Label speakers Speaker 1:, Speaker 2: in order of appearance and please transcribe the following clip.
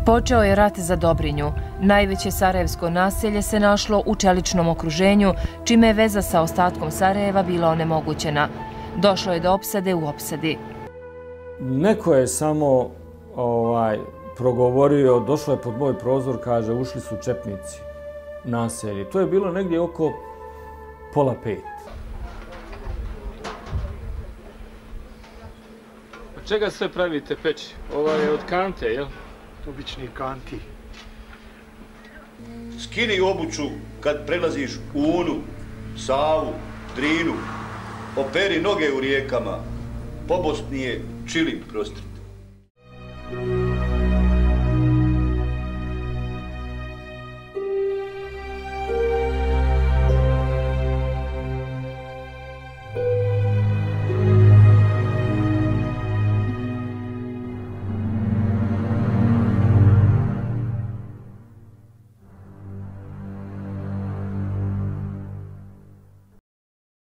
Speaker 1: Počeo je rat za Dobrinju. Najveće sarajevsko naselje se našlo u čeličnom okruženju, čime je veza sa ostatkom Sarajeva bila onemogućena. Došlo je do opsade u opsadi.
Speaker 2: Neko je samo progovorio, došlo je pod moj prozor, kaže, ušli su četnici u naselje. To je bilo negdje oko 4:30.
Speaker 3: Od čega sve pravite peć? Ova je od kante, jel?
Speaker 4: Obični kanti.
Speaker 5: Skini obuću kad prelaziš Unu, Savu, Drinu. Operi noge u rijekama. Po Bosni je čilim prostrit.